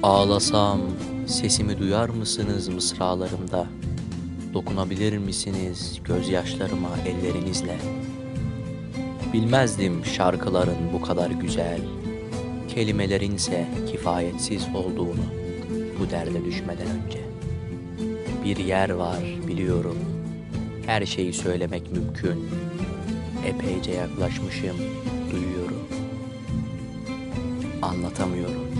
Ağlasam sesimi duyar mısınız mısralarımda? Dokunabilir misiniz gözyaşlarıma ellerinizle? Bilmezdim şarkıların bu kadar güzel, kelimelerinse kifayetsiz olduğunu bu derde düşmeden önce. Bir yer var biliyorum, her şeyi söylemek mümkün. Epeyce yaklaşmışım, duyuyorum. Anlatamıyorum.